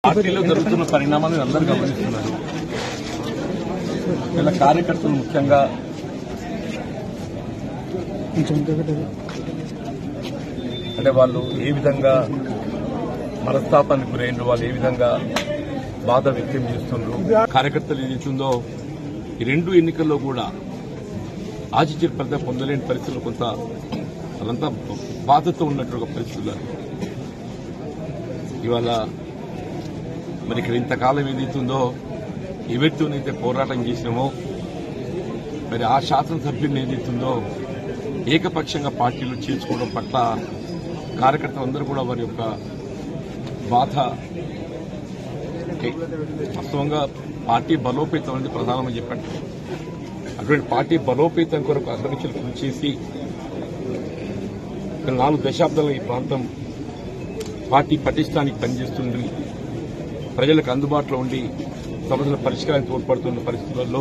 పార్టీలో జరుగుతున్న పరిణామాలను అందరూ గమనిస్తున్నారు. ఇలా కార్యకర్తలు ముఖ్యంగా అంటే వాళ్ళు ఏ విధంగా మనస్తాపానికి గురైండ్రు, వాళ్ళు ఏ విధంగా బాధ వ్యక్తం చేస్తున్నారు. కార్యకర్తలు ఏదైతుందో ఈ రెండు ఎన్నికల్లో కూడా ఆశించిన ఫలితం పొందలేని పరిస్థితులు కొంత వాళ్ళంతా బాధతో ఉన్నట్టు పరిస్థితులు. ఇవాళ మరి ఇక్కడ ఇంతకాలం ఏదైతుందో ఎవరితోనైతే పోరాటం చేసినామో మరి ఆ శాసనసభ్యులను ఏదైతుందో ఏకపక్షంగా పార్టీలో చేర్చుకోవడం పట్ల కార్యకర్తలందరూ కూడా వారి యొక్క బాధ వాస్తవంగా పార్టీ బలోపేతం అనేది ప్రధానమని చెప్పండి. అటువంటి పార్టీ బలోపేతం కొరకు అగ్రమించలు కృషి చేసి 4 దశాబ్దాల ఈ ప్రాంతం పార్టీ పటిష్టానికి పనిచేస్తుంది, ప్రజలకు అందుబాటులో ఉండి సమస్యల పరిష్కారానికి తోడ్పడుతున్న పరిస్థితులలో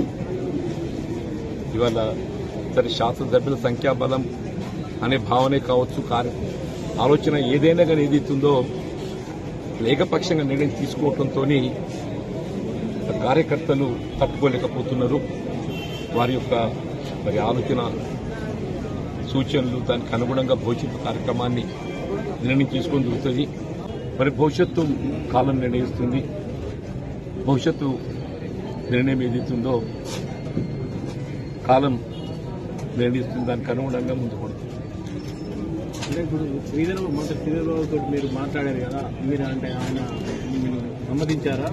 ఇవాళ సరే శాసనసభ్యుల సంఖ్యాబలం అనే భావనే కావచ్చు, ఆలోచన ఏదైనా కానీ ఏదైతుందో ఏకపక్షంగా నిర్ణయం తీసుకోవడంతో కార్యకర్తలు తట్టుకోలేకపోతున్నారు. వారి యొక్క మరి ఆలోచన సూచనలు దానికి అనుగుణంగా భవిష్యత్తు కార్యక్రమాన్ని నిర్ణయం తీసుకొని దొరుకుతుంది. మరి భవిష్యత్తు కాలం నిర్ణయిస్తుంది. భవిష్యత్తు నిర్ణయం ఏదైతుందో కాలం నిర్ణయిస్తుంది, దానికి అనుగుణంగా ముందుకు పడుతుంది. అంటే ఇప్పుడు శ్రీధర్బాబుతో మీరు మాట్లాడారు కదా, మీరు అంటే ఆయన సమ్మతించారా?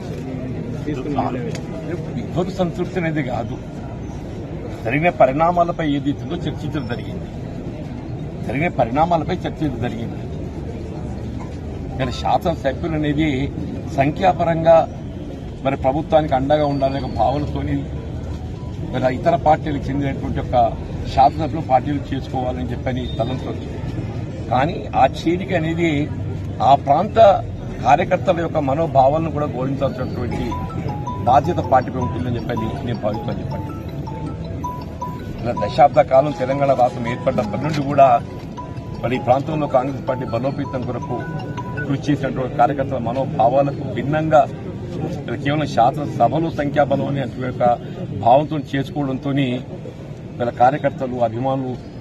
విభూతి సంతృప్తి అనేది కాదు, జరిగిన పరిణామాలపై ఏదైతుందో చర్చించడం జరిగింది. జరిగిన పరిణామాలపై చర్చించడం జరిగింది. కానీ శాసనసభ్యులు అనేది సంఖ్యాపరంగా మరి ప్రభుత్వానికి అండగా ఉండాలనే భావనతోని మరి ఇతర పార్టీలకు చెందినటువంటి ఒక శాసనసభ్యులు పార్టీలు చేసుకోవాలని చెప్పని తలంచవచ్చు. కానీ ఆ చేరిక అనేది ఆ ప్రాంత కార్యకర్తల యొక్క మనోభావాలను కూడా గౌరవించాల్సినటువంటి బాధ్యత పార్టీపై ఉంటుందని చెప్పని నేను భావిస్తాను. చెప్పండి, ఇలా దశాబ్ద కాలం తెలంగాణ రాష్ట్రం ఏర్పడినప్పటి నుండి కూడా మరి ఈ ప్రాంతంలో కాంగ్రెస్ పార్టీ బలోపేతం కొరకు కృషి చేసినటువంటి కార్యకర్తల మనోభావాలకు భిన్నంగా కేవలం శాసనసభలో సంఖ్యాబలం అనే యొక్క భావంతో చేసుకోవడంతో వీళ్ళ కార్యకర్తలు అభిమానులు